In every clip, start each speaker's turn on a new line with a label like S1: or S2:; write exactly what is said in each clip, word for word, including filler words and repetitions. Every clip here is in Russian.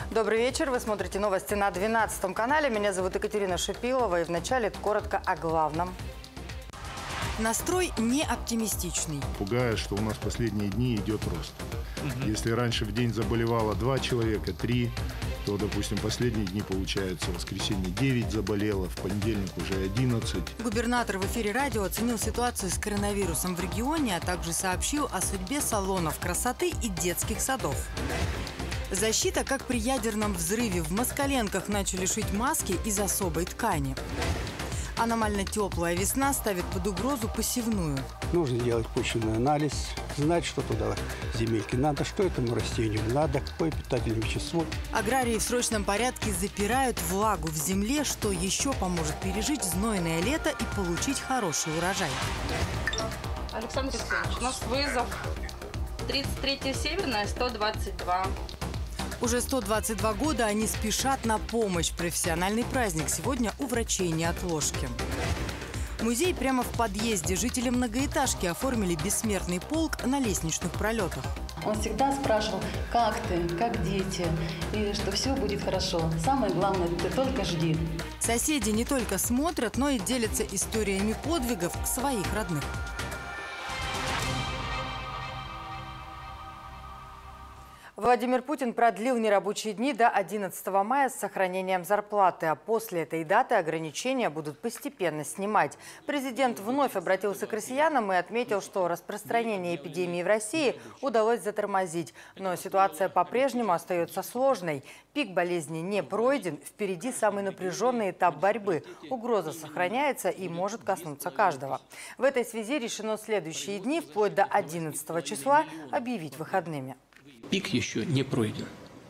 S1: Добрый вечер. Вы смотрите новости на двенадцатом канале. Меня зовут Екатерина Шипилова. И вначале коротко о главном. Настрой не оптимистичный.
S2: Пугает, что у нас последние дни идет рост. Угу. Если раньше в день заболевало два человека, три, то, допустим, последние дни, получается, в воскресенье девять заболело, в понедельник уже одиннадцать.
S1: Губернатор в эфире радио оценил ситуацию с коронавирусом в регионе, а также сообщил о судьбе салонов красоты и детских садов. Защита, как при ядерном взрыве. В Москаленках начали шить маски из особой ткани. Аномально теплая весна ставит под угрозу посевную.
S3: Нужно делать почвенный анализ, знать, что туда земельки надо, что этому растению надо, какое питательное вещество.
S1: Аграрии в срочном порядке запирают влагу в земле, что еще поможет пережить знойное лето и получить хороший урожай.
S4: Александр Алексеевич, у нас вызов тридцать третья Северная, сто двадцать два.
S1: Уже сто двадцать два года они спешат на помощь. Профессиональный праздник сегодня у врачей неотложки. Музей прямо в подъезде. Жители многоэтажки оформили бессмертный полк на лестничных пролетах.
S5: Он всегда спрашивал, как ты, как дети, и что все будет хорошо. Самое главное, ты только жди.
S1: Соседи не только смотрят, но и делятся историями подвигов своих родных. Владимир Путин продлил нерабочие дни до одиннадцатого мая с сохранением зарплаты, а после этой даты ограничения будут постепенно снимать. Президент вновь обратился к россиянам и отметил, что распространение эпидемии в России удалось затормозить. Но ситуация по-прежнему остается сложной. Пик болезни не пройден, впереди самый напряженный этап борьбы. Угроза сохраняется и может коснуться каждого. В этой связи решено следующие дни, вплоть до одиннадцатого числа, объявить выходными.
S6: Пик еще не пройден.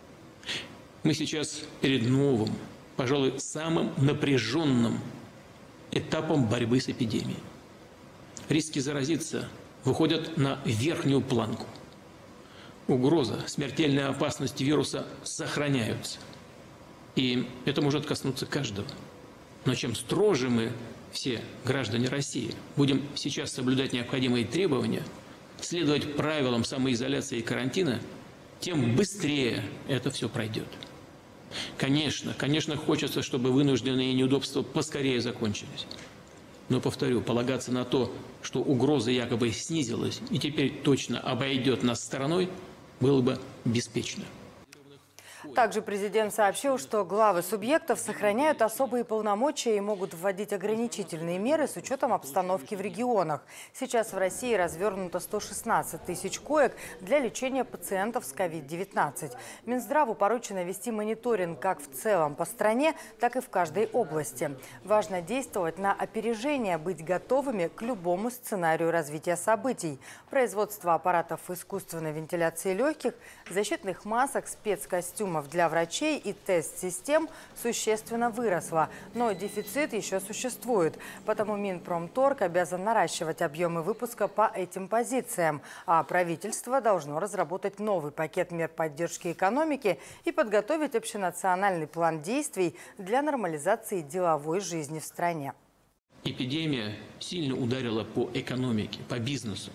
S6: Мы сейчас перед новым, пожалуй, самым напряженным этапом борьбы с эпидемией. Риски заразиться выходят на верхнюю планку. Угроза, смертельная опасность вируса сохраняются. И это может коснуться каждого. Но чем строже мы, все граждане России, будем сейчас соблюдать необходимые требования, следовать правилам самоизоляции и карантина, тем быстрее это все пройдет. Конечно, конечно, хочется, чтобы вынужденные неудобства поскорее закончились. Но, повторю, полагаться на то, что угроза якобы снизилась и теперь точно обойдет нас стороной, было бы беспечно.
S1: Также президент сообщил, что главы субъектов сохраняют особые полномочия и могут вводить ограничительные меры с учетом обстановки в регионах. Сейчас в России развернуто сто шестнадцать тысяч коек для лечения пациентов с ковид девятнадцать. Минздраву поручено вести мониторинг как в целом по стране, так и в каждой области. Важно действовать на опережение, быть готовыми к любому сценарию развития событий. Производство аппаратов искусственной вентиляции легких, защитных масок, спецкостюмов для врачей и тест-систем существенно выросла, но дефицит еще существует. Потому Минпромторг обязан наращивать объемы выпуска по этим позициям, а правительство должно разработать новый пакет мер поддержки экономики и подготовить общенациональный план действий для нормализации деловой жизни в стране.
S6: Эпидемия сильно ударила по экономике, по бизнесу.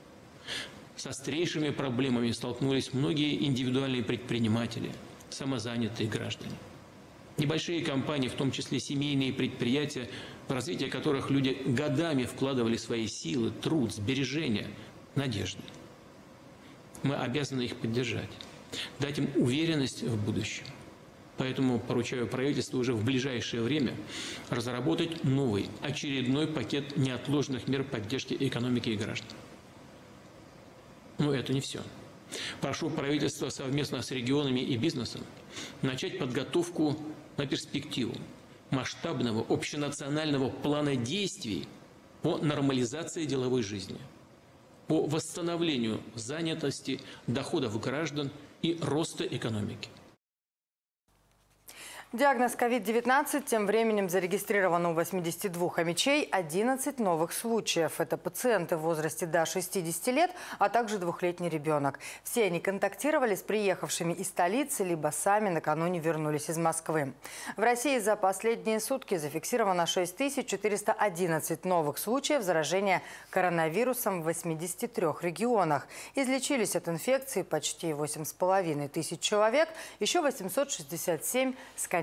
S6: С острейшими проблемами столкнулись многие индивидуальные предприниматели, самозанятые граждане. Небольшие компании, в том числе семейные предприятия, в развитие которых люди годами вкладывали свои силы, труд, сбережения, надежды. Мы обязаны их поддержать, дать им уверенность в будущем. Поэтому поручаю правительству уже в ближайшее время разработать новый, очередной пакет неотложных мер поддержки экономики и граждан. Но это не все. Прошу правительство совместно с регионами и бизнесом начать подготовку на перспективу масштабного общенационального плана действий по нормализации деловой жизни, по восстановлению занятости, доходов граждан и роста экономики.
S1: Диагноз ковид девятнадцать. Тем временем зарегистрировано у восьмидесяти двух омичей одиннадцать новых случаев. Это пациенты в возрасте до шестидесяти лет, а также двухлетний ребенок. Все они контактировали с приехавшими из столицы, либо сами накануне вернулись из Москвы. В России за последние сутки зафиксировано шесть тысяч четыреста одиннадцать новых случаев заражения коронавирусом в восьмидесяти трёх регионах. Излечились от инфекции почти восемь с половиной тысяч человек, еще восемьсот шестьдесят семь скончались.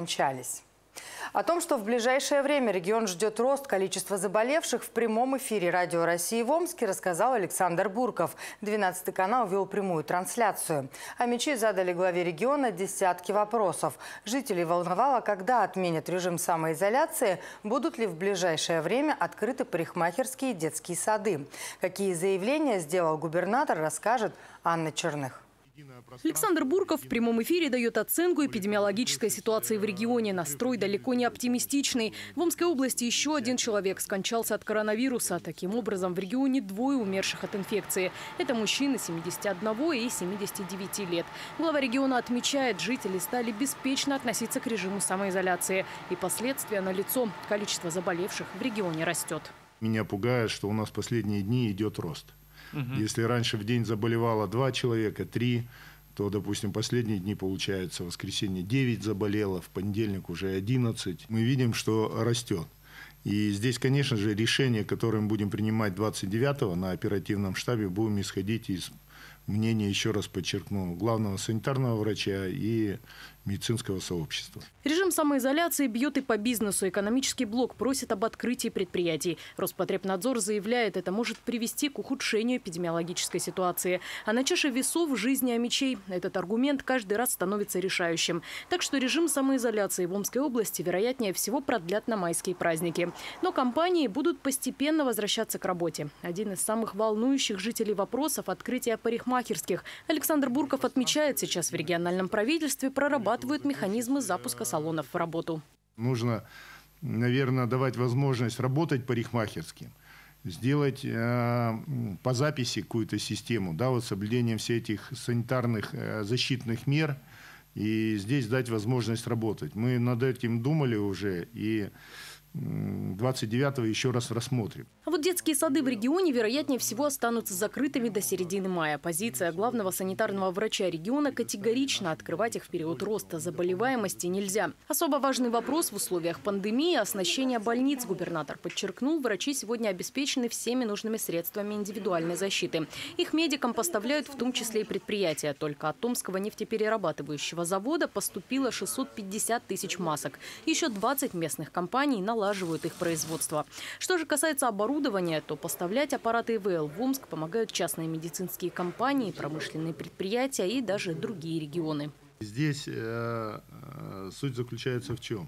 S1: О том, что в ближайшее время регион ждет рост количества заболевших, в прямом эфире Радио России в Омске рассказал Александр Бурков. двенадцатый канал вел прямую трансляцию. Омичи задали главе региона десятки вопросов. Жителей волновало, когда отменят режим самоизоляции, будут ли в ближайшее время открыты парикмахерские и детские сады. Какие заявления сделал губернатор, расскажет Анна Черных.
S7: Александр Бурков в прямом эфире дает оценку эпидемиологической ситуации в регионе. Настрой далеко не оптимистичный. В Омской области еще один человек скончался от коронавируса. Таким образом, в регионе двое умерших от инфекции. Это мужчины семидесяти одного и семидесяти девяти лет. Глава региона отмечает, жители стали беспечно относиться к режиму самоизоляции. И последствия налицо. Количество заболевших в регионе растет.
S2: Меня пугает, что у нас последние дни идет рост. Если раньше в день заболевало два человека, три, то, допустим, последние дни, получается, в воскресенье девять заболело, в понедельник уже одиннадцать. Мы видим, что растет. И здесь, конечно же, решение, которое мы будем принимать двадцать девятого на оперативном штабе, будем исходить из мнения, еще раз подчеркну, главного санитарного врача и медицинского сообщества.
S7: Режим самоизоляции бьет и по бизнесу. Экономический блок просит об открытии предприятий. Роспотребнадзор заявляет, это может привести к ухудшению эпидемиологической ситуации. А на чаше весов жизни омичей этот аргумент каждый раз становится решающим. Так что режим самоизоляции в Омской области, вероятнее всего, продлят на майские праздники. Но компании будут постепенно возвращаться к работе. Один из самых волнующих жителей вопросов – открытие парикмахерских. Александр Бурков отмечает, сейчас в региональном правительстве прорабатывают механизмы запуска салонов в работу.
S2: Нужно, наверное, давать возможность работать парикмахерским, сделать э, по записи какую-то систему, да, вот с соблюдением всех этих санитарных э, защитных мер, и здесь дать возможность работать. Мы над этим думали уже, и двадцать девятого еще раз рассмотрим.
S7: А вот детские сады в регионе, вероятнее всего, останутся закрытыми до середины мая. Позиция главного санитарного врача региона категорично: открывать их в период роста заболеваемости нельзя. Особо важный вопрос в условиях пандемии – оснащение больниц. Губернатор подчеркнул, врачи сегодня обеспечены всеми нужными средствами индивидуальной защиты. Их медикам поставляют в том числе и предприятия. Только от Томского нефтеперерабатывающего завода поступило шестьсот пятьдесят тысяч масок. Еще двадцать местных компаний наладили налаживают их производство. Что же касается оборудования, то поставлять аппараты ИВЛ в Омск помогают частные медицинские компании, промышленные предприятия и даже другие регионы.
S2: Здесь э, э, суть заключается в чем?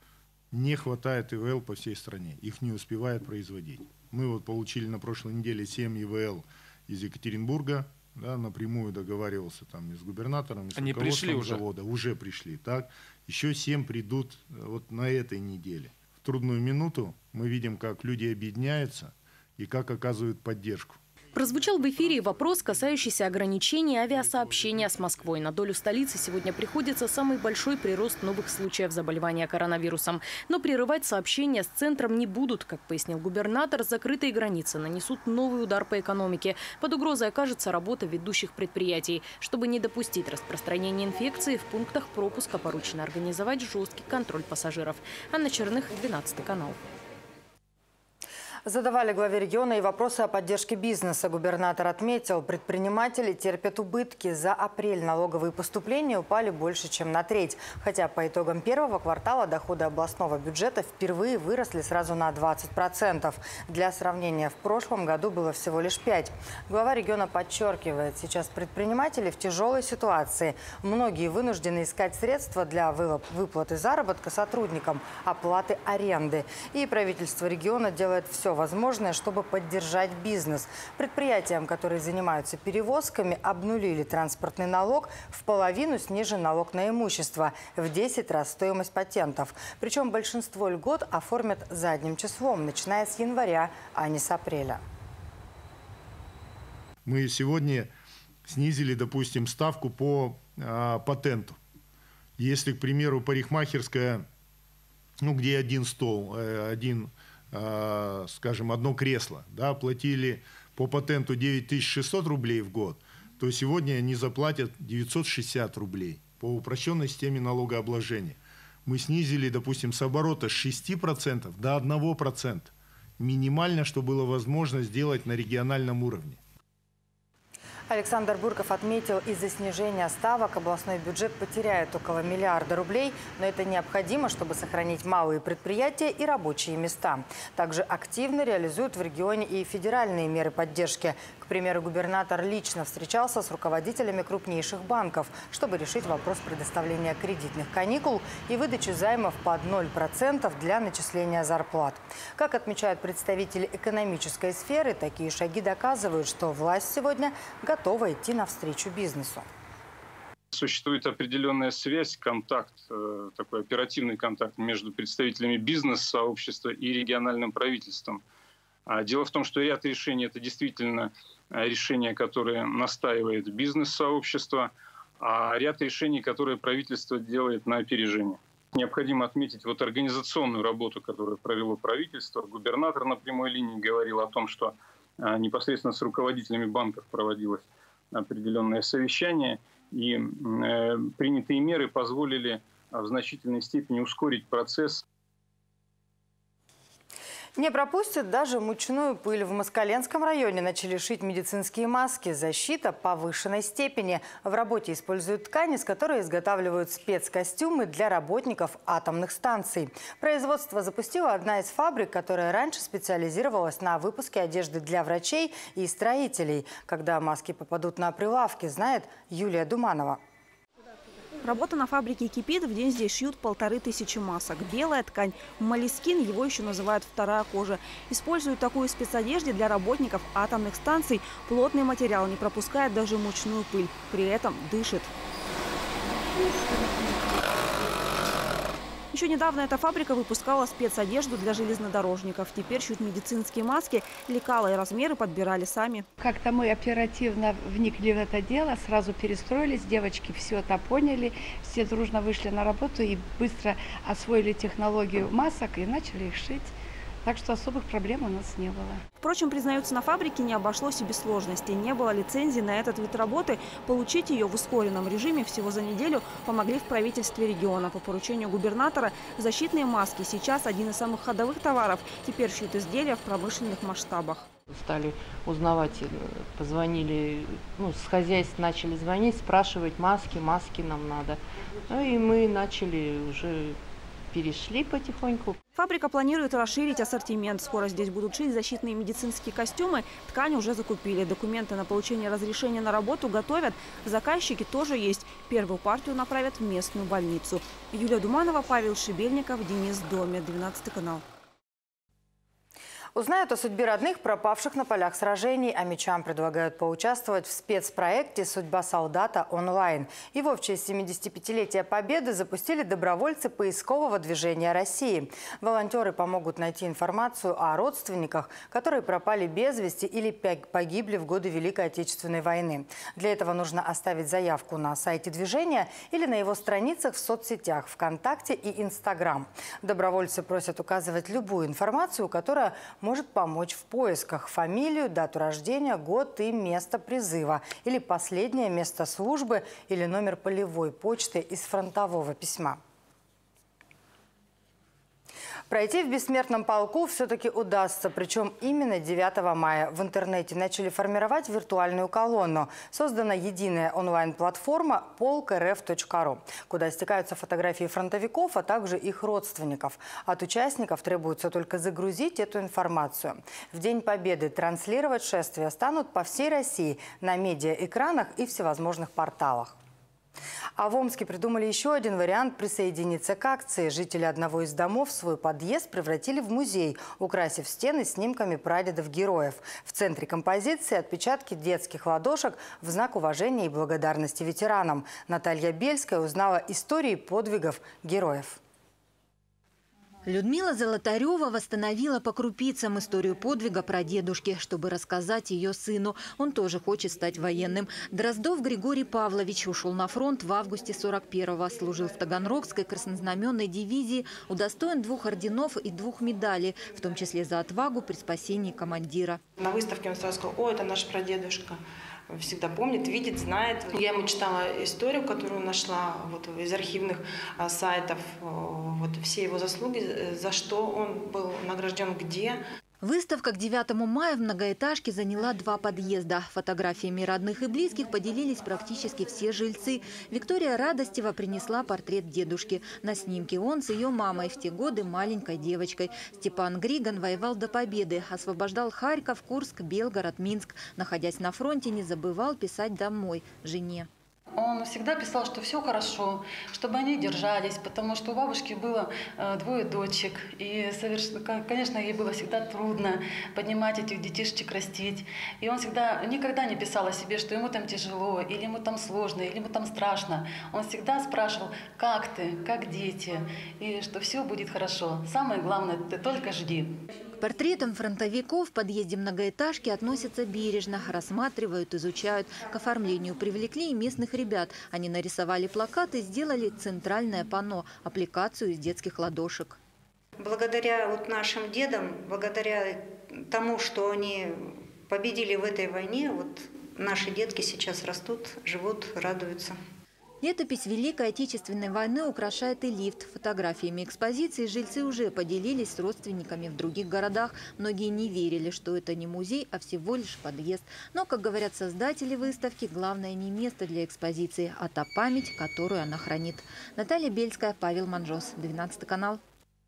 S2: Не хватает ИВЛ по всей стране, их не успевают производить. Мы вот получили на прошлой неделе семь ИВЛ из Екатеринбурга, да, напрямую договаривался там и с губернатором, и с
S8: Они пришли уже?
S2: завода. Уже пришли, так? Еще семь придут вот на этой неделе. В трудную минуту мы видим, как люди объединяются и как оказывают поддержку.
S7: Прозвучал в эфире вопрос, касающийся ограничений авиасообщения с Москвой. На долю столицы сегодня приходится самый большой прирост новых случаев заболевания коронавирусом. Но прерывать сообщения с центром не будут. Как пояснил губернатор, закрытые границы нанесут новый удар по экономике. Под угрозой окажется работа ведущих предприятий. Чтобы не допустить распространения инфекции, в пунктах пропуска поручено организовать жесткий контроль пассажиров. Анна Черных, двенадцатый канал.
S1: Задавали главе региона и вопросы о поддержке бизнеса. Губернатор отметил, предприниматели терпят убытки. За апрель налоговые поступления упали больше, чем на треть. Хотя по итогам первого квартала доходы областного бюджета впервые выросли сразу на двадцать процентов. Для сравнения, в прошлом году было всего лишь пять процентов. Глава региона подчеркивает, сейчас предприниматели в тяжелой ситуации. Многие вынуждены искать средства для выплаты заработка сотрудникам, оплаты аренды. И правительство региона делает все возможное, чтобы поддержать бизнес. Предприятиям, которые занимаются перевозками, обнулили транспортный налог, в половину снижен налог на имущество, в десять раз стоимость патентов. Причем большинство льгот оформят задним числом, начиная с января, а не с апреля.
S2: Мы сегодня снизили, допустим, ставку по а, патенту. Если, к примеру, парикмахерская, ну, где один стол, один, скажем, одно кресло, да, платили по патенту девять тысяч шестьсот рублей в год, то сегодня они заплатят девятьсот шестьдесят рублей по упрощенной системе налогообложения. Мы снизили, допустим, с оборота с шести процентов до одного процента. Минимально, что было возможно сделать на региональном уровне.
S1: Александр Бурков отметил, из-за снижения ставок областной бюджет потеряет около миллиарда рублей, но это необходимо, чтобы сохранить малые предприятия и рабочие места. Также активно реализуют в регионе и федеральные меры поддержки. К примеру, губернатор лично встречался с руководителями крупнейших банков, чтобы решить вопрос предоставления кредитных каникул и выдачи займов под ноль процентов для начисления зарплат. Как отмечают представители экономической сферы, такие шаги доказывают, что власть сегодня готова идти навстречу бизнесу.
S8: Существует определенная связь, контакт, такой оперативный контакт между представителями бизнес-сообщества и региональным правительством. Дело в том, что ряд решений – это действительно решения, которые настаивает бизнес-сообщество, а ряд решений, которые правительство делает на опережение. Необходимо отметить вот организационную работу, которую провело правительство. Губернатор на прямой линии говорил о том, что непосредственно с руководителями банков проводилось определенное совещание, и э, принятые меры позволили в значительной степени ускорить процесс.
S1: Не пропустят даже мучную пыль. В Москаленском районе начали шить медицинские маски. Защита повышенной степени. В работе используют ткани, из которой изготавливают спецкостюмы для работников атомных станций. Производство запустила одна из фабрик, которая раньше специализировалась на выпуске одежды для врачей и строителей. Когда маски попадут на прилавки, знает Юлия Думанова.
S9: Работа на фабрике кипит. В день здесь шьют полторы тысячи масок. Белая ткань – молескин, его еще называют вторая кожа. Используют такую спецодежду для работников атомных станций. Плотный материал не пропускает даже мучную пыль. При этом дышит. Еще недавно эта фабрика выпускала спецодежду для железнодорожников. Теперь шьют медицинские маски. Лекала и размеры подбирали сами.
S10: Как-то мы оперативно вникли в это дело, сразу перестроились. Девочки все это поняли. Все дружно вышли на работу и быстро освоили технологию масок и начали их шить. Так что особых проблем у нас не было.
S9: Впрочем, признаются, на фабрике не обошлось и без сложностей. Не было лицензии на этот вид работы. Получить ее в ускоренном режиме всего за неделю помогли в правительстве региона. По поручению губернатора защитные маски сейчас один из самых ходовых товаров. Теперь шьют изделия в промышленных масштабах.
S11: Стали узнавать, позвонили, ну, с хозяйств начали звонить, спрашивать, маски, маски нам надо. Ну и мы начали уже... перешли потихоньку.
S9: Фабрика планирует расширить ассортимент. Скоро здесь будут шить защитные медицинские костюмы. Ткань уже закупили. Документы на получение разрешения на работу готовят. Заказчики тоже есть. Первую партию направят в местную больницу. Юлия Думанова, Павел Шибельников, Денис Доме, двенадцатый канал.
S1: Узнают о судьбе родных, пропавших на полях сражений, а мечам предлагают поучаствовать в спецпроекте «Судьба солдата онлайн». Его в честь семидесятипятилетия Победы запустили добровольцы поискового движения России. Волонтеры помогут найти информацию о родственниках, которые пропали без вести или погибли в годы Великой Отечественной войны. Для этого нужно оставить заявку на сайте движения или на его страницах в соцсетях ВКонтакте и Инстаграм. Добровольцы просят указывать любую информацию, которая может помочь в поисках: фамилию, дату рождения, год и место призыва, или последнее место службы, или номер полевой почты из фронтового письма. Пройти в бессмертном полку все-таки удастся, причем именно девятого мая. В интернете начали формировать виртуальную колонну. Создана единая онлайн-платформа полк эр эф точка ру, куда стекаются фотографии фронтовиков, а также их родственников. От участников требуется только загрузить эту информацию. В День Победы транслировать шествия станут по всей России на медиаэкранах и всевозможных порталах. А в Омске придумали еще один вариант присоединиться к акции. Жители одного из домов свой подъезд превратили в музей, украсив стены снимками прадедов-героев. В центре композиции отпечатки детских ладошек в знак уважения и благодарности ветеранам. Наталья Бельская узнала истории подвигов героев.
S12: Людмила Золотарева восстановила по крупицам историю подвига прадедушки, чтобы рассказать ее сыну. Он тоже хочет стать военным. Дроздов Григорий Павлович ушел на фронт в августе сорок первого. Служил в Таганрогской краснознаменной дивизии, удостоен двух орденов и двух медалей, в том числе за отвагу при спасении командира.
S13: На выставке он сразу сказал: «О, это наш прадедушка». Всегда помнит, видит, знает. Я ему читала историю, которую нашла вот из архивных а, сайтов, вот все его заслуги, за что он был награжден, где.
S12: Выставка к девятому мая в многоэтажке заняла два подъезда. Фотографиями родных и близких поделились практически все жильцы. Виктория Радостева принесла портрет дедушки. На снимке он с ее мамой, в те годы маленькой девочкой. Степан Григан воевал до победы, освобождал Харьков, Курск, Белгород, Минск. Находясь на фронте, не забывал писать домой, жене.
S5: Он всегда писал, что все хорошо, чтобы они держались, потому что у бабушки было э, двое дочек. И, совершенно, конечно, ей было всегда трудно поднимать этих детишечек, растить. И он всегда, никогда не писал о себе, что ему там тяжело, или ему там сложно, или ему там страшно. Он всегда спрашивал: как ты, как дети, и что все будет хорошо. Самое главное, ты только жди.
S12: К портретам фронтовиков в подъезде многоэтажки относятся бережно, рассматривают, изучают. К оформлению привлекли и местных ребят. Они нарисовали плакаты, сделали центральное панно – аппликацию из детских ладошек.
S14: Благодаря вот нашим дедам, благодаря тому, что они победили в этой войне, вот наши детки сейчас растут, живут, радуются.
S12: Летопись Великой Отечественной войны украшает и лифт. Фотографиями экспозиции жильцы уже поделились с родственниками в других городах. Многие не верили, что это не музей, а всего лишь подъезд. Но, как говорят создатели выставки, главное не место для экспозиции, а та память, которую она хранит. Наталья Бельская, Павел Манжос, двенадцатый канал.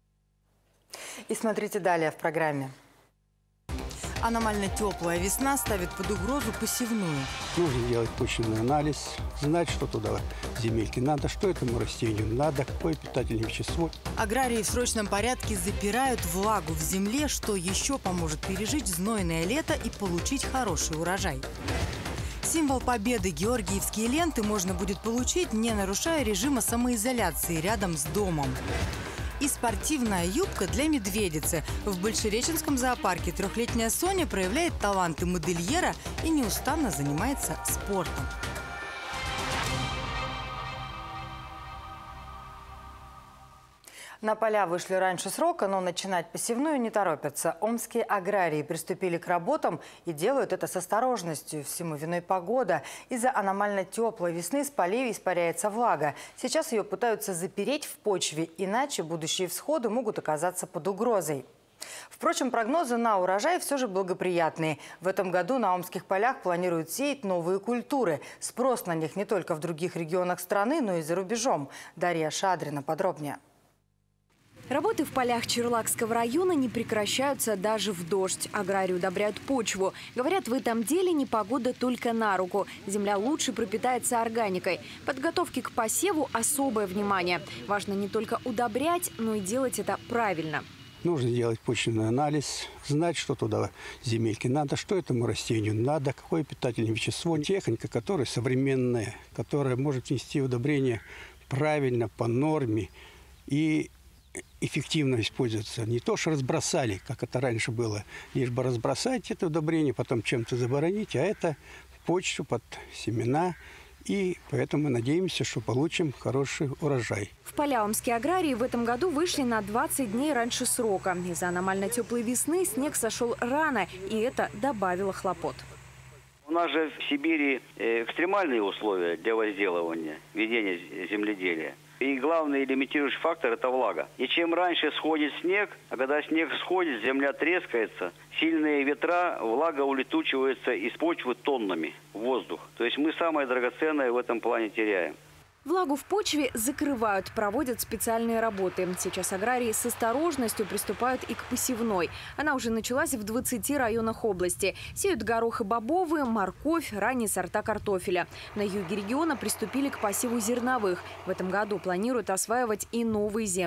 S1: И смотрите далее в программе. Аномально теплая весна ставит под угрозу посевную.
S3: Нужно делать почвенный анализ, знать, что туда земельки надо, что этому растению надо, какое питательное вещество.
S1: Аграрии в срочном порядке запирают влагу в земле, что еще поможет пережить знойное лето и получить хороший урожай. Символ победы — георгиевские ленты можно будет получить, не нарушая режима самоизоляции рядом с домом. И спортивная юбка для медведицы. В Большереченском зоопарке трехлетняя Соня проявляет таланты модельера и неустанно занимается спортом. На поля вышли раньше срока, но начинать посевную не торопятся. Омские аграрии приступили к работам и делают это с осторожностью. Всему виной погода. Из-за аномально теплой весны с полей испаряется влага. Сейчас ее пытаются запереть в почве, иначе будущие всходы могут оказаться под угрозой. Впрочем, прогнозы на урожай все же благоприятные. В этом году на омских полях планируют сеять новые культуры. Спрос на них не только в других регионах страны, но и за рубежом. Дарья Шадрина подробнее.
S15: Работы в полях Черлакского района не прекращаются даже в дождь. Аграрии удобряют почву. Говорят, в этом деле непогода только на руку. Земля лучше пропитается органикой. Подготовке к посеву особое внимание. Важно не только удобрять, но и делать это правильно.
S3: Нужно делать почвенный анализ, знать, что туда земельки надо, что этому растению надо, какое питательное вещество. Техника, которая современная, которая может внести удобрение правильно, по норме и эффективно используется. Не то, что разбросали, как это раньше было, лишь бы разбросать это удобрение, потом чем-то заборонить, а это в почву под семена. И поэтому мы надеемся, что получим хороший урожай.
S15: В поля омские аграрии в этом году вышли на двадцать дней раньше срока. Из-за аномально теплой весны снег сошел рано, и это добавило хлопот.
S16: У нас же в Сибири экстремальные условия для возделывания, ведения земледелия. И главный лимитирующий фактор – это влага. И чем раньше сходит снег, а когда снег сходит, земля трескается, сильные ветра, влага улетучивается из почвы тоннами в воздух. То есть мы самое драгоценное в этом плане теряем.
S15: Влагу в почве закрывают, проводят специальные работы. Сейчас аграрии с осторожностью приступают и к посевной. Она уже началась в двадцати районах области. Сеют горох и бобовые, морковь, ранние сорта картофеля. На юге региона приступили к посеву зерновых. В этом году планируют осваивать и новые земли.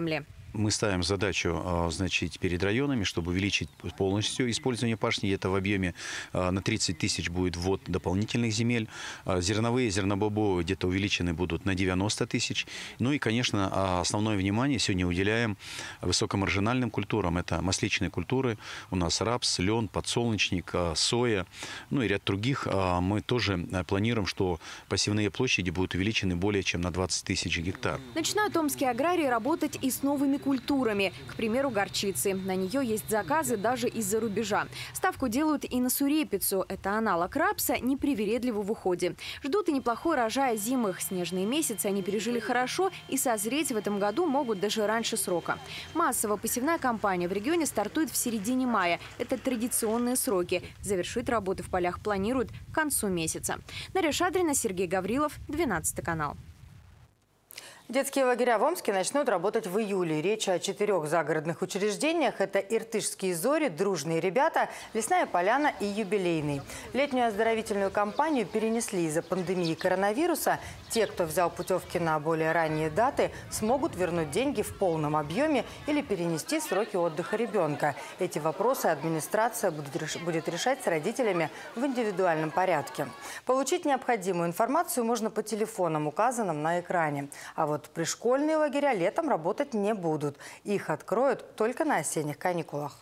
S17: Мы ставим задачу, значит, перед районами, чтобы увеличить полностью использование пашни. Это в объеме на тридцать тысяч будет ввод дополнительных земель. Зерновые, зернобобовые где-то увеличены будут на девяносто тысяч. Ну и, конечно, основное внимание сегодня уделяем высокомаржинальным культурам. Это масличные культуры. У нас рапс, лен, подсолнечник, соя, ну и ряд других. Мы тоже планируем, что посевные площади будут увеличены более чем на двадцать тысяч гектар.
S15: Начинают омские аграрии работать и с новыми культурами. К примеру, горчицы. На нее есть заказы даже из-за рубежа. Ставку делают и на сурепицу. Это аналог рапса, непривередливый в уходе. Ждут и неплохой урожай зимых. Снежные месяцы они пережили хорошо и созреть в этом году могут даже раньше срока. Массово посевная кампания в регионе стартует в середине мая. Это традиционные сроки. Завершить работы в полях планируют к концу месяца. Дарья Шадрина, Сергей Гаврилов, двенадцатый канал.
S1: Детские лагеря в Омске начнут работать в июле. Речь о четырех загородных учреждениях. Это Иртышские зори, Дружные ребята, Лесная поляна и Юбилейный. Летнюю оздоровительную кампанию перенесли из-за пандемии коронавируса. Те, кто взял путевки на более ранние даты, смогут вернуть деньги в полном объеме или перенести сроки отдыха ребенка. Эти вопросы администрация будет решать с родителями в индивидуальном порядке. Получить необходимую информацию можно по телефонам, указанным на экране. А вот пришкольные лагеря летом работать не будут. Их откроют только на осенних каникулах.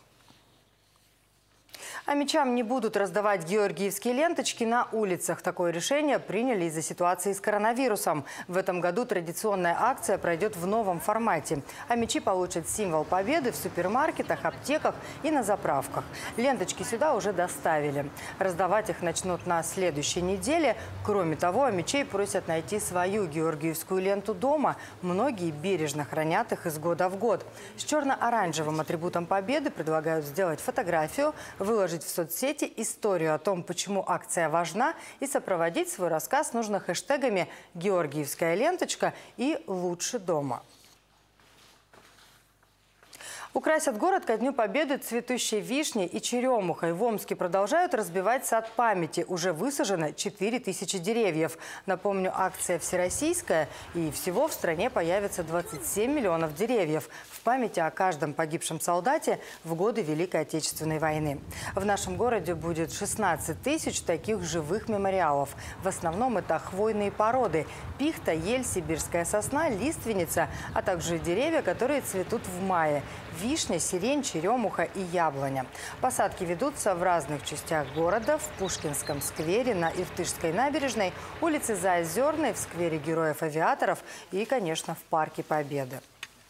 S1: А мечам не будут раздавать георгиевские ленточки на улицах. Такое решение приняли из-за ситуации с коронавирусом. В этом году традиционная акция пройдет в новом формате. А мечи получат символ победы в супермаркетах, аптеках и на заправках. Ленточки сюда уже доставили. Раздавать их начнут на следующей неделе. Кроме того, а мечей просят найти свою георгиевскую ленту дома. Многие бережно хранят их из года в год. С черно-оранжевым атрибутом победы предлагают сделать фотографию, выложить в соцсети историю о том, почему акция важна, и сопроводить свой рассказ нужно хэштегами «Георгиевская ленточка» и «Лучше дома». Украсят город ко Дню Победы цветущей вишней и черемухой. В Омске продолжают разбивать сад памяти. Уже высажено четыре тысячи деревьев. Напомню, акция всероссийская, и всего в стране появится двадцать семь миллионов деревьев в памяти о каждом погибшем солдате в годы Великой Отечественной войны. В нашем городе будет шестнадцать тысяч таких живых мемориалов. В основном это хвойные породы – пихта, ель, сибирская сосна, лиственница, а также деревья, которые цветут в мае – вишня, сирень, черемуха и яблоня. Посадки ведутся в разных частях города: в Пушкинском сквере, на Иртышской набережной, улице Заозерной, в сквере Героев-Авиаторов и, конечно, в Парке Победы.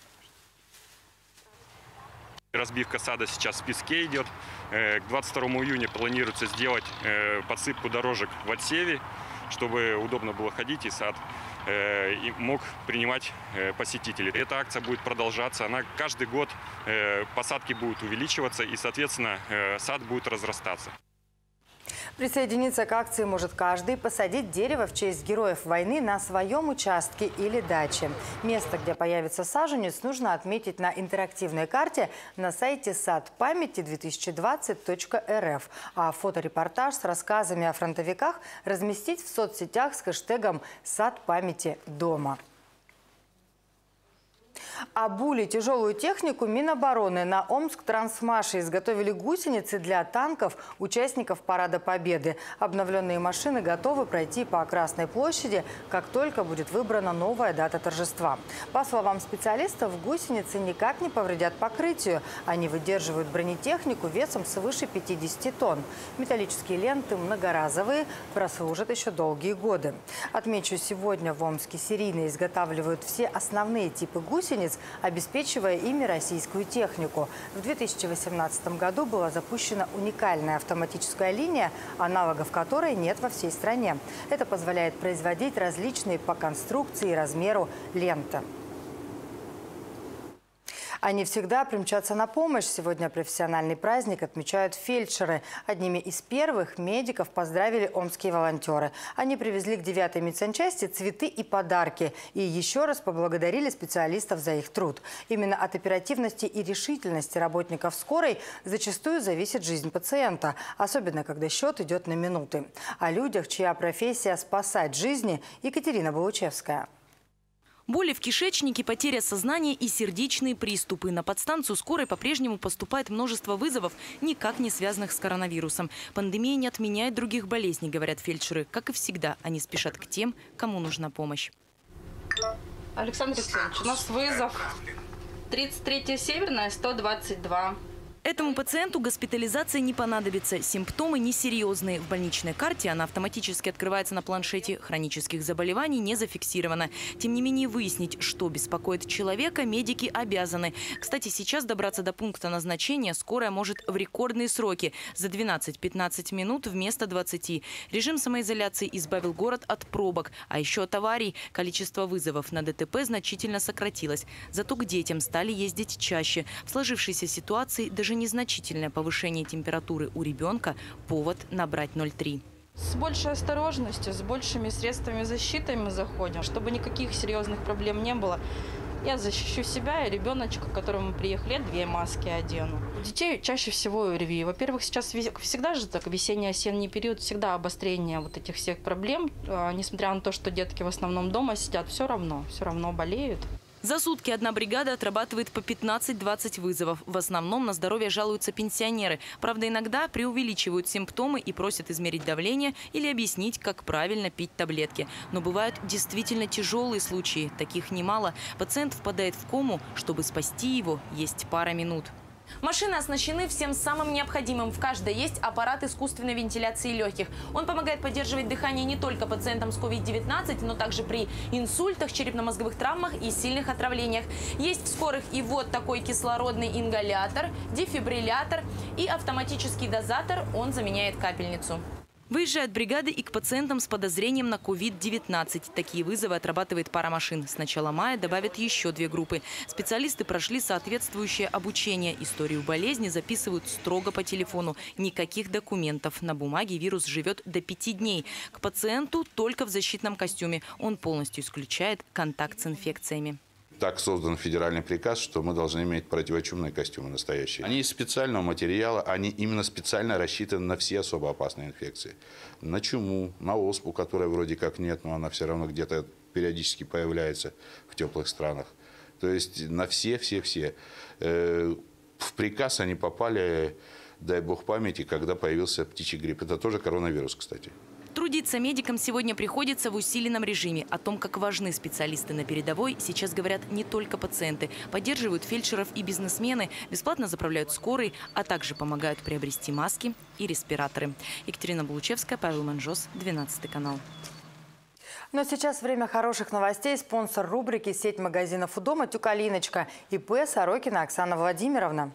S18: Разбивка сада сейчас в песке идет. К двадцать второму июня планируется сделать подсыпку дорожек в отсеве, чтобы удобно было ходить и сад и мог принимать посетителей. Эта акция будет продолжаться. Она каждый год, посадки будут увеличиваться и, соответственно, сад будет разрастаться.
S1: Присоединиться к акции может каждый. Посадить дерево в честь героев войны на своем участке или даче. Место, где появится саженец, нужно отметить на интерактивной карте на сайте сад памяти две тысячи двадцать точка эр эф. А фоторепортаж с рассказами о фронтовиках разместить в соцсетях с хэштегом «Сад памяти дома». Обули тяжелую технику Минобороны. На Омск-Трансмаше изготовили гусеницы для танков участников Парада Победы. Обновленные машины готовы пройти по Красной площади, как только будет выбрана новая дата торжества. По словам специалистов, гусеницы никак не повредят покрытию. Они выдерживают бронетехнику весом свыше пятидесяти тонн. Металлические ленты многоразовые, прослужат еще долгие годы. Отмечу, сегодня в Омске серийно изготавливают все основные типы гусениц, обеспечивая ими российскую технику. В две тысячи восемнадцатом году была запущена уникальная автоматическая линия, аналогов которой нет во всей стране. Это позволяет производить различные по конструкции и размеру ленты. Они всегда примчатся на помощь. Сегодня профессиональный праздник отмечают фельдшеры. Одними из первых медиков поздравили омские волонтеры. Они привезли к девятой медсанчасти цветы и подарки. И еще раз поблагодарили специалистов за их труд. Именно от оперативности и решительности работников скорой зачастую зависит жизнь пациента. Особенно, когда счет идет на минуты. О людях, чья профессия спасать жизни, Екатерина Балучевская.
S7: Боли в кишечнике, потеря сознания и сердечные приступы. На подстанцию скорой по-прежнему поступает множество вызовов, никак не связанных с коронавирусом. Пандемия не отменяет других болезней, говорят фельдшеры. Как и всегда, они спешат к тем, кому нужна помощь.
S4: Александр Алексеевич, у нас вызов. тридцать третья Северная, сто двадцать два.
S7: Этому пациенту госпитализация не понадобится. Симптомы несерьезные. В больничной карте она автоматически открывается на планшете. Хронических заболеваний не зафиксировано. Тем не менее, выяснить, что беспокоит человека, медики обязаны. Кстати, сейчас добраться до пункта назначения скорая может в рекордные сроки. За двенадцать-пятнадцать минут вместо двадцати. Режим самоизоляции избавил город от пробок. А еще от аварий. Количество вызовов на ДТП значительно сократилось. Зато к детям стали ездить чаще. В сложившейся ситуации даже незначительное повышение температуры у ребенка – повод набрать ноль три.
S4: С большей осторожностью, с большими средствами защиты мы заходим, чтобы никаких серьезных проблем не было. Я защищу себя и ребеночка, к которому мы приехали, две маски одену. У детей чаще всего ОРВИ. Во-первых, сейчас всегда же так, весенний-осенний период, всегда обострение вот этих всех проблем. Несмотря на то, что детки в основном дома сидят, все равно, все равно болеют.
S7: За сутки одна бригада отрабатывает по пятнадцать-двадцать вызовов. В основном на здоровье жалуются пенсионеры. Правда, иногда преувеличивают симптомы и просят измерить давление или объяснить, как правильно пить таблетки. Но бывают действительно тяжелые случаи. Таких немало. Пациент впадает в кому. Чтобы спасти его, есть пара минут.
S19: Машины оснащены всем самым необходимым. В каждой есть аппарат искусственной вентиляции легких. Он помогает поддерживать дыхание не только пациентам с ковид девятнадцать, но также при инсультах, черепно-мозговых травмах и сильных отравлениях. Есть в скорых и вот такой кислородный ингалятор, дефибриллятор и автоматический дозатор. Он заменяет капельницу.
S7: Выезжают бригады и к пациентам с подозрением на ковид девятнадцать. Такие вызовы отрабатывает пара машин. С начала мая добавят еще две группы. Специалисты прошли соответствующее обучение. Историю болезни записывают строго по телефону. Никаких документов. На бумаге вирус живет до пяти дней. К пациенту только в защитном костюме. Он полностью исключает контакт с инфекциями.
S20: Так создан федеральный приказ, что мы должны иметь противочумные костюмы настоящие. Они из специального материала, они именно специально рассчитаны на все особо опасные инфекции. На чуму, на оспу, которой вроде как нет, но она все равно где-то периодически появляется в теплых странах. То есть на все-все-все. В приказ они попали, дай бог памяти, когда появился птичий грипп. Это тоже коронавирус, кстати.
S7: Трудиться медикам сегодня приходится в усиленном режиме. О том, как важны специалисты на передовой, сейчас говорят не только пациенты. Поддерживают фельдшеров и бизнесмены, бесплатно заправляют скорой, а также помогают приобрести маски и респираторы. Екатерина Булучевская, Павел Манжос, двенадцатый канал.
S1: Но сейчас время хороших новостей. Спонсор рубрики — сеть магазинов у дома «Тюкалиночка». ИП Сорокина Оксана Владимировна.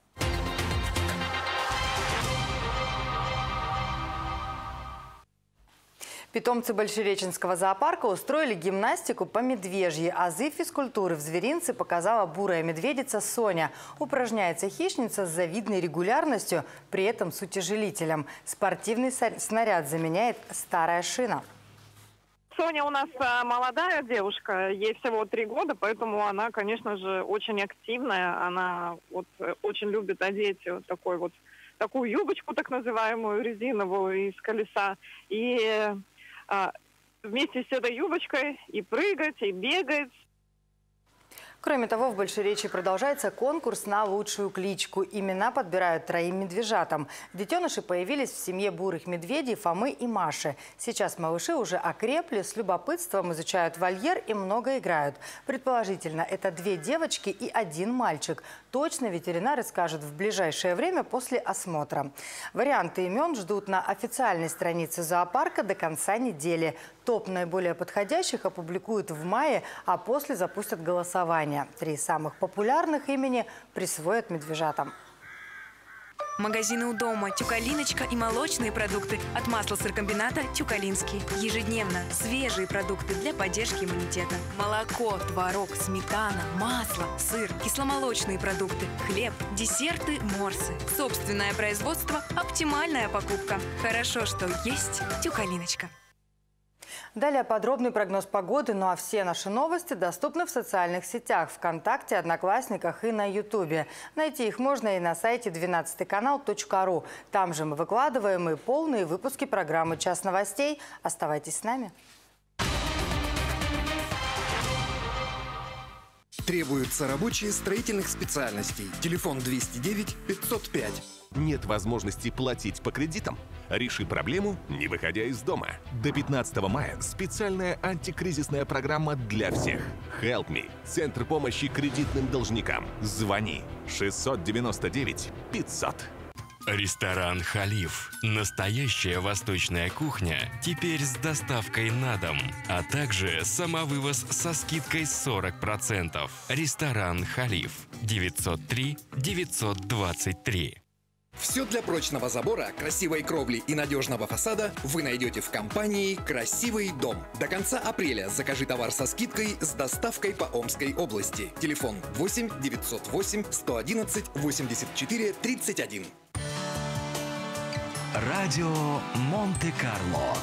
S1: Питомцы Большереченского зоопарка устроили гимнастику по медвежьи. Азы физкультуры в зверинце показала бурая медведица Соня. Упражняется хищница с завидной регулярностью, при этом с утяжелителем. Спортивный снаряд заменяет старая шина.
S21: Соня у нас молодая девушка, ей всего три года, поэтому она, конечно же, очень активная. Она вот очень любит одеть вот такой вот, такую юбочку, так называемую, резиновую, из колеса. И вместе с этой юбочкой и прыгать, и бегать.
S1: Кроме того, в Большеречии продолжается конкурс на лучшую кличку. Имена подбирают троим медвежатам. Детеныши появились в семье бурых медведей Фомы и Маши. Сейчас малыши уже окрепли, с любопытством изучают вольер и много играют. Предположительно, это две девочки и один мальчик. Точно ветеринары скажут в ближайшее время после осмотра. Варианты имен ждут на официальной странице зоопарка до конца недели. Топ наиболее подходящих опубликуют в мае, а после запустят голосование. Три самых популярных имени присвоят медвежатам.
S22: Магазины у дома, Тюкалиночка и молочные продукты от маслосыркомбината «Тюкалинский». Ежедневно свежие продукты для поддержки иммунитета. Молоко, творог, сметана, масло, сыр, кисломолочные продукты, хлеб, десерты, морсы. Собственное производство – оптимальная покупка. Хорошо, что есть Тюкалиночка.
S1: Далее подробный прогноз погоды, ну а все наши новости доступны в социальных сетях, ВКонтакте, Одноклассниках и на Ютубе. Найти их можно и на сайте двенадцатый канал точка ру. Там же мы выкладываем и полные выпуски программы «Час новостей». Оставайтесь с нами.
S2: Требуются рабочие строительных специальностей. Телефон двести девять пятьсот пять.
S6: Нет возможности платить по кредитам? Реши проблему, не выходя из дома. До пятнадцатого мая специальная антикризисная программа для всех. Help Me. Центр помощи кредитным должникам. Звони шестьсот девяносто девять пятьсот.
S23: Ресторан «Халиф». Настоящая восточная кухня теперь с доставкой на дом, а также самовывоз со скидкой сорок процентов. Ресторан «Халиф». девятьсот три девятьсот двадцать три.
S2: Все для прочного забора, красивой кровли и надежного фасада вы найдете в компании «Красивый дом». До конца апреля закажи товар со скидкой с доставкой по Омской области. Телефон восемь девятьсот восемь сто одиннадцать восемьдесят четыре тридцать один.
S24: Радио Монте-Карло.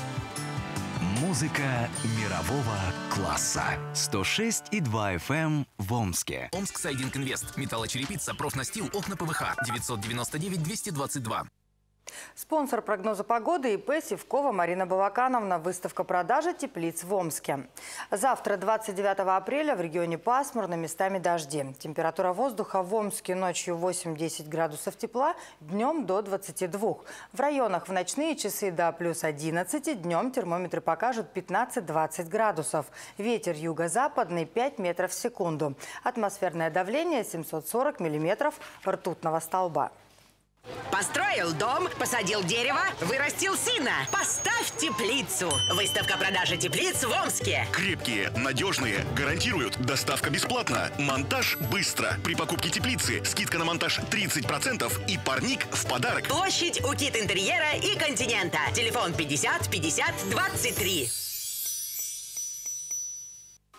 S24: Музыка мирового класса. сто шесть и два эф эм в Омске.
S25: Омск Сайдинг Инвест. Металлочерепица, профнастил, окна ПВХ. девятьсот девяносто девять двести двадцать два.
S1: Спонсор прогноза погоды ИП «Сивкова» Марина Балакановна. Выставка продажи теплиц в Омске. Завтра, двадцать девятого апреля, в регионе пасмурно, местами дожди. Температура воздуха в Омске ночью восемь-десять градусов тепла, днем до двадцати двух. В районах в ночные часы до плюс одиннадцати, днем термометры покажут пятнадцать-двадцать градусов. Ветер юго-западный пять метров в секунду. Атмосферное давление семьсот сорок миллиметров ртутного столба.
S26: Построил дом, посадил дерево, вырастил сына. Поставь теплицу. Выставка продажи теплиц в Омске.
S27: Крепкие, надежные, гарантируют. Доставка бесплатна. Монтаж быстро. При покупке теплицы скидка на монтаж тридцать процентов и парник в подарок.
S26: Площадь у Кит Интерьера и Континента. Телефон пятьдесят пятьдесят двадцать три.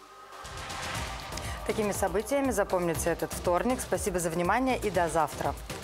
S1: Такими событиями запомнится этот вторник. Спасибо за внимание и до завтра.